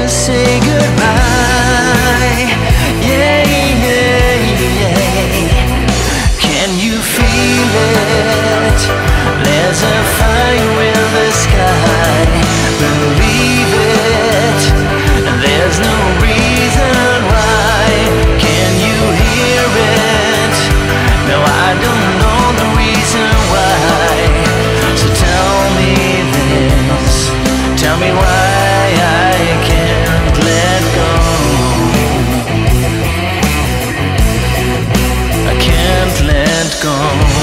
to say goodbye. Yeah, yeah, yeah. Can you feel it? There's a fire in the sky. Believe it. There's no reason why. Can you hear it? No, I don't know the reason why. So tell me this. Tell me why I can't let go. I can't let go.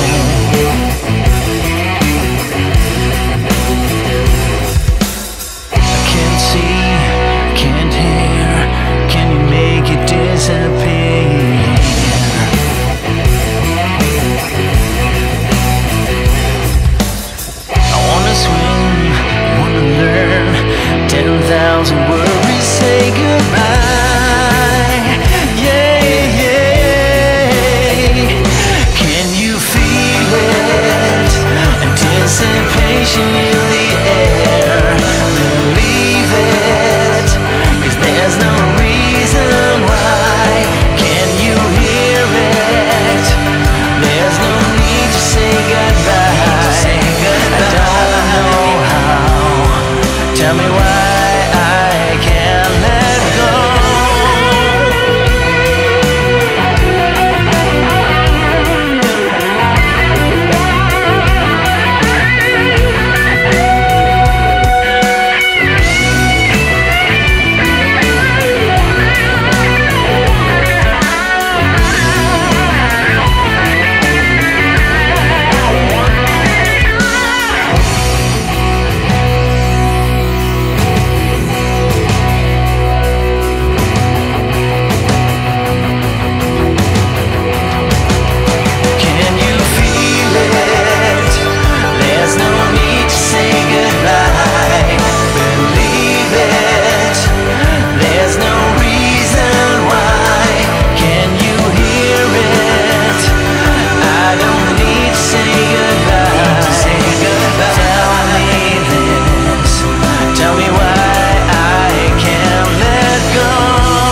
I can't see, can't hear. Can you make it disappear? I wanna swim, wanna learn. 10,000 worries say goodbye. Yeah, yeah. Can you feel it? Anticipation in the air. Believe it, 'cause there's no reason why. Can you hear it? There's no need to say goodbye. I don't know how. Tell me why.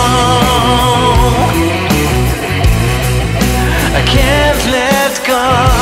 I can't let go.